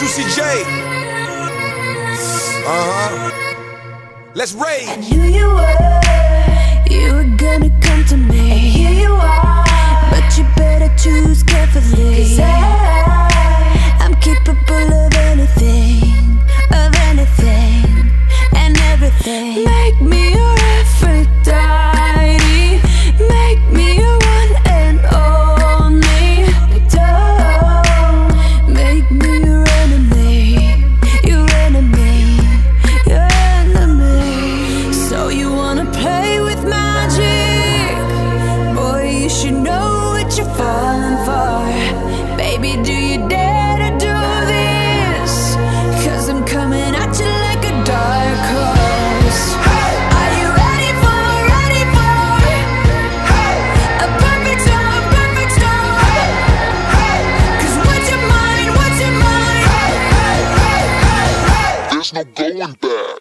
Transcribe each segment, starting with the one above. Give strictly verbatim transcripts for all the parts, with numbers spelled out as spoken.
Juicy J. Uh-huh. Let's rage. I knew you were, you were gonna come to me, and here you are. But you better choose carefully, 'cause I, I'm capable of anything, of anything, and everything. Make me your Aphrodite, make me your one and only. Don't make me your enemy, your enemy, your enemy. So you wanna play with magic? Boy, you should know what you're falling for. Baby, do you dare to do this? 'Cause I'm coming at you like a dark horse. Are you ready for, ready for a perfect storm, perfect storm? 'Cause what's your mind, what's your mind? There's no going back.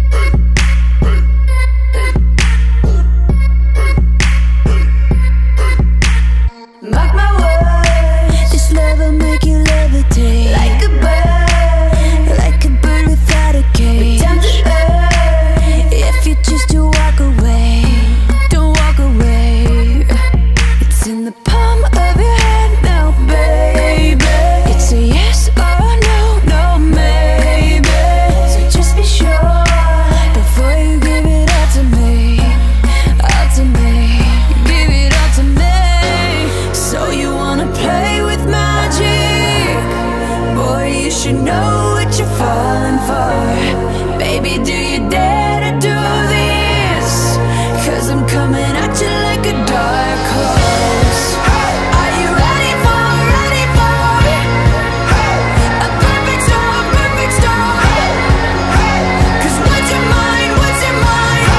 Mark my words, this love will make you levitate like a bird, like a bird without a cage. Down to earth, if you choose to walk away, don't walk away. It's in the palm of your hand now, baby. It's a yes or a no, no maybe. So just be sure before you give it all to me, all to me. Give it all to me. So you wanna play with magic? Boy, you should know what you're falling for. Baby, do you dare to do this? 'Cause I'm coming at you like a dark horse. Are you ready for, ready for a perfect storm, perfect storm? 'Cause what's your mind, what's your mind?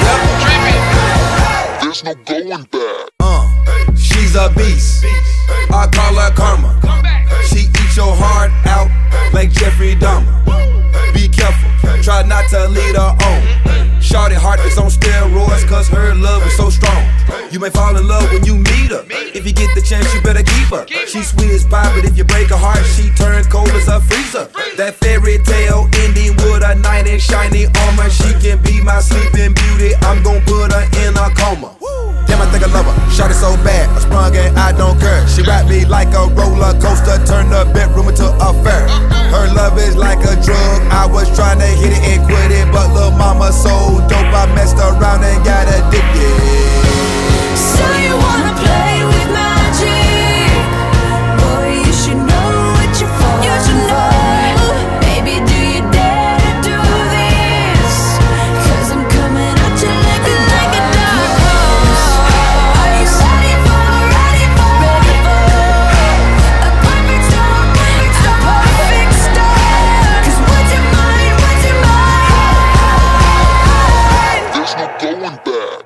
There's no going back. Uh, she's a beast. I call her karma. She eats your heart out like Jeffrey Dahmer. Be careful, try not to lead her on. Shawty heart is on steroids, 'cause her love is so strong. You may fall in love when you meet her. If you get the chance, you better keep her. She's sweet as pie, but if you break her heart, she turns cold as a freezer. That fairy tale ending with a knight in shiny armor. She can be my sleeping beauty. I'm gon' put her in a coma. Damn, I think I love her. Shot it so bad, I sprung and I don't care. She wrapped me like a roller coaster, turned the bedroom into a fair. Her love is like a drug. I was trying to hit it and quit it, but lil' mama so dope, I messed around and got addicted. So you wanna play with magic? Boy, you should know what you're falling for. Baby, do you dare to do this? 'Cause I'm coming at you like a, like a dark horse. Are you ready for, ready for, ready for a perfect storm, perfect storm, perfect storm? 'Cause what's your mind, what's your mind? There's no going back.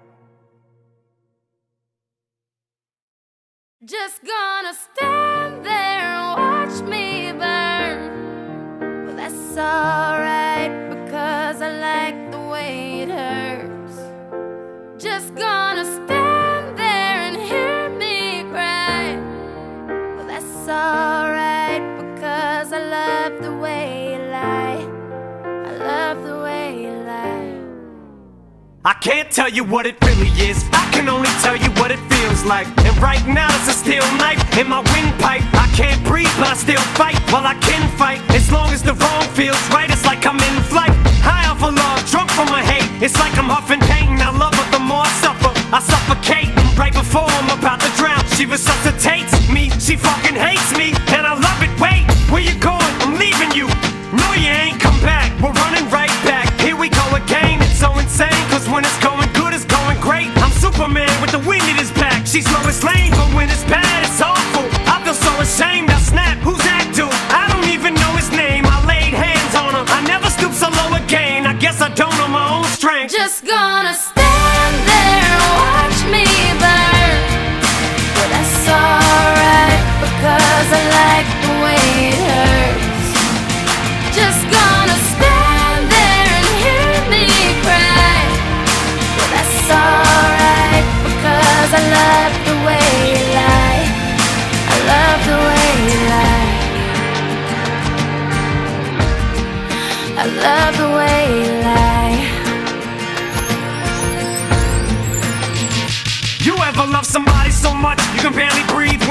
Just gonna stand there and watch me burn. Well, that's alright, because I like the way it hurts. Just gonna stand there and hear me cry. Well, that's alright, because I love the way you lie. I love the way you lie. I can't tell you what it really is, I can only tell you what it feels like. And right now it's a steel knife in my windpipe. I can't breathe but I still fight, while I can fight. As long as the wrong feels right, it's like I'm in flight. High off of love, drunk from my hate. It's like I'm huffing pain, I love her the more I suffer. I suffocate, right before I'm about to drown. She resuscitates me, she fucking hates me, and I love it. Wait, where you going? I'm leaving you. No, you ain't come back, we're running right back. Here we go again, it's so insane, 'cause when it's going good, it's going great. I'm Superman with the wind in his back. She's Lois Lane, but when it's bad, it's awful. I feel so ashamed, I snap, who's that dude? I don't even know his name, I laid hands on him. I never stoop so low again, I guess I don't know my own strength. Just gonna stand there and watch me burn. Well, that's alright, because I like the way it hurts. Just gonna stand there and hear me cry. Well, that's alright, because I love the way you lie. I love the way you lie.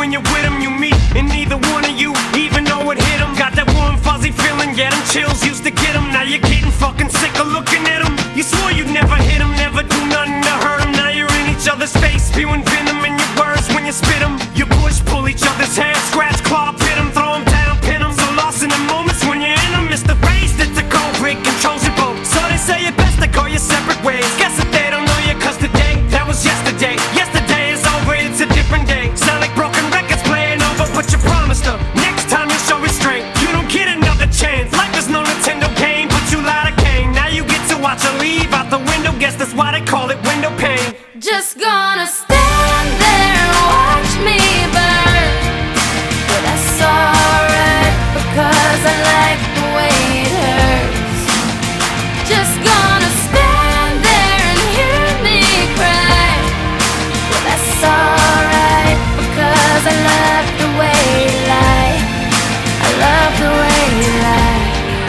when you're with him, you meet, and neither one of you even know it hit him. Got that warm fuzzy feeling, yeah, them chills used to get him. Now you're getting fucking sick of looking at him. You swore you'd never hit him, never do nothing to hurt him. Now you're in each other's face, spewing venom in your words when you spit him. You push, pull each other's hair, scratch, claw, pit him, throw him down, pin him. So lost in the moments when you're in them, it's the race that's a cold break, controls your boat. So they say it best to go your separate ways. Guess that they don't know you, cause today, that was yesterday. Yesterday is over, it's a different day. Sound like broken records playing over, but you promised her next time you show restraint. You don't get another chance. Life is no Nintendo game, but you lied again. Now you get to watch her leave out the window. Guess that's why they call it window pane. Just gonna stand there and watch me burn. But that's alright, because I like the way it hurts. Just gonna stand there and hear me cry. But that's alright, because I love the way you lie. I love the way you lie.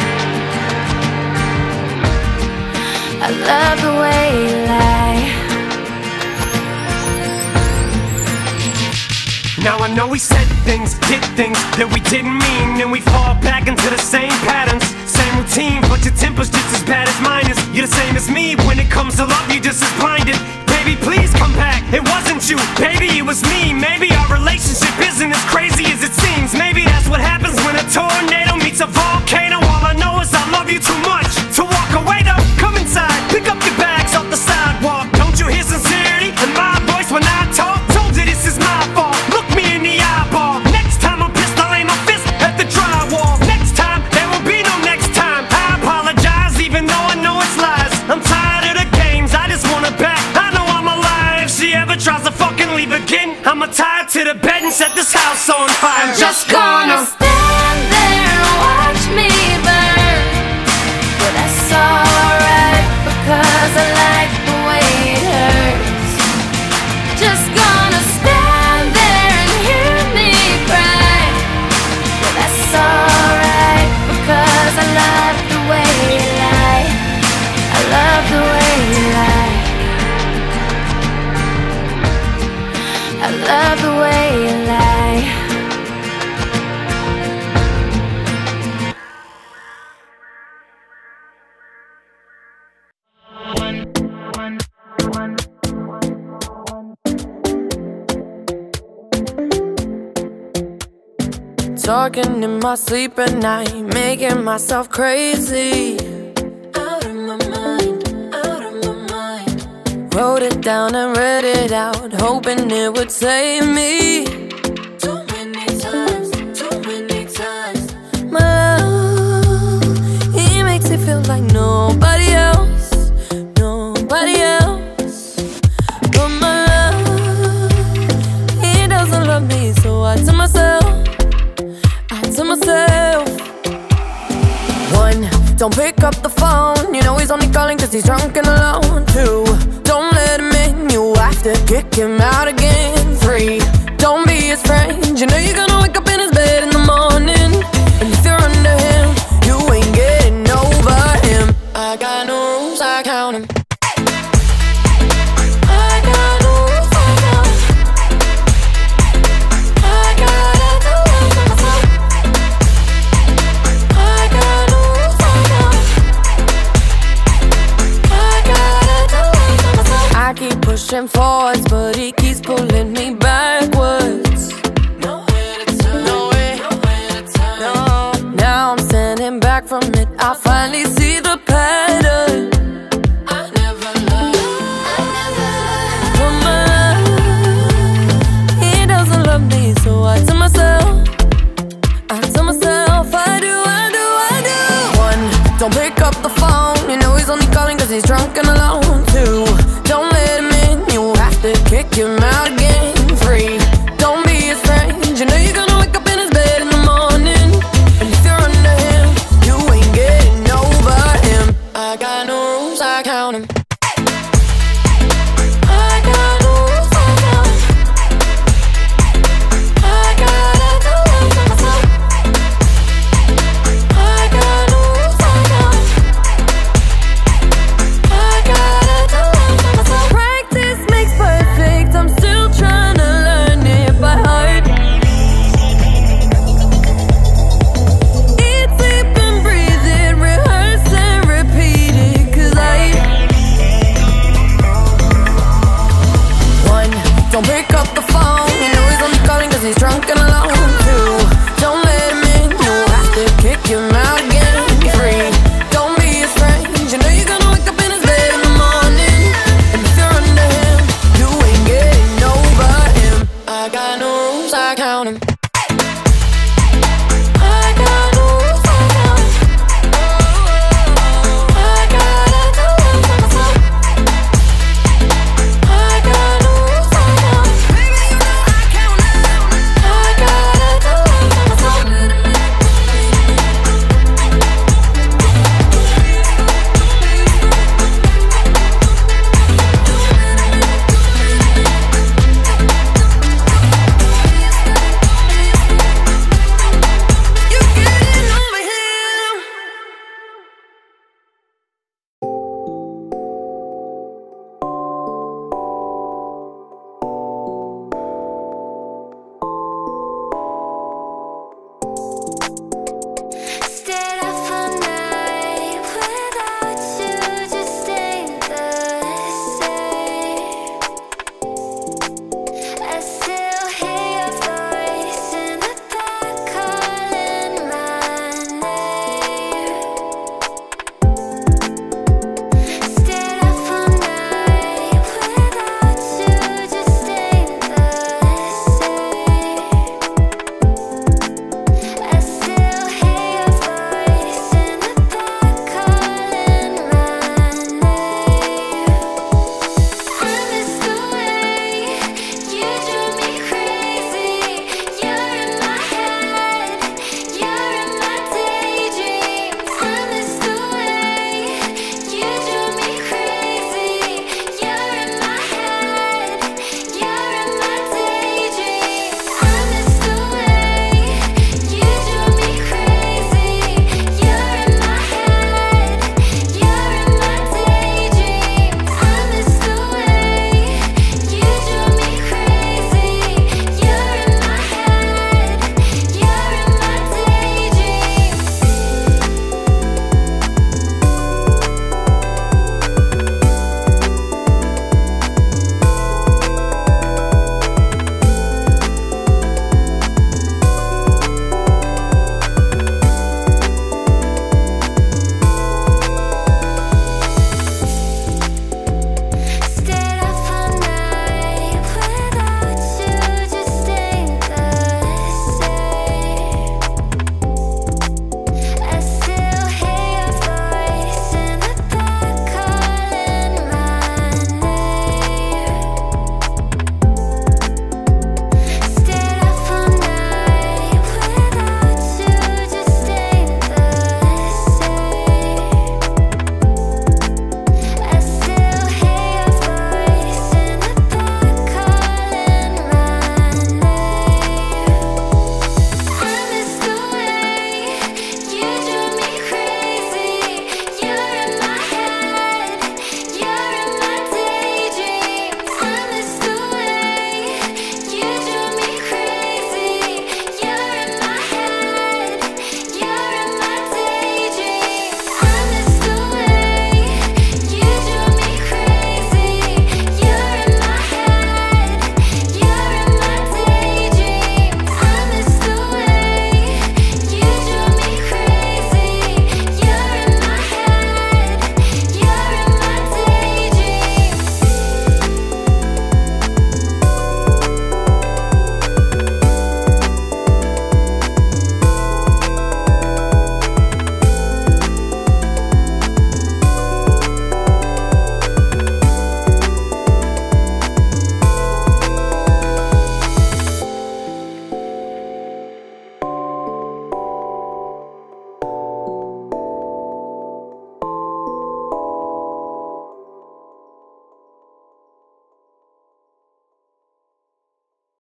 I love the way you lie. Now I know we said things, did things that we didn't mean, and we fall back into the same patterns, same routine, but your temper's just as bad as mine is. You're the same as me, when it comes to love, you're just as blinded. Baby, please come back, it wasn't you, baby, it was me. Maybe our relationship isn't as crazy as it seems. Maybe that's what happens when a tornado meets a volcano. All I know is I love you too much to walk away though. Come inside, pick up your bags off the sidewalk. Don't you hear sincerity in my voice when I talk? Told you this is my fault. Look me in the eyeball. Next time I'm pissed, I'll aim my fist at the drywall. Next time, there will be no next time. I apologize, even though I know it's lies. I'm tired of the games, I just want her back. I know I'm alive. If she ever tries to fucking leave again, I'ma tie her to the bed and set this house on fire. I'm just gonna stand there and watch me burn. But that's alright, because I like the way it hurts. Just gonna stand there and hear me cry. But that's alright, because I love the way you lie. I love the way you lie. I love the way you lie. Talking in my sleep at night, making myself crazy. Out of my mind, out of my mind. Wrote it down and read it out, hoping it would save me. Too many times, too many times. My love, he makes it feel like nobody else, nobody else. But my love, he doesn't love me, so I tell myself, to myself. One, don't pick up the phone, you know he's only calling cause he's drunk and alone. Two, don't let him in, you have to kick him out again. Three, don't be his friend, you know you're gonna wake up in his bed in the morning. And if you're under him, you ain't getting over him. I got no rules, I count him. Pushing forwards, but he keeps pulling me backwards. Nowhere to turn, nowhere, nowhere to turn. No. Now I'm standing back from it, I finally see the path.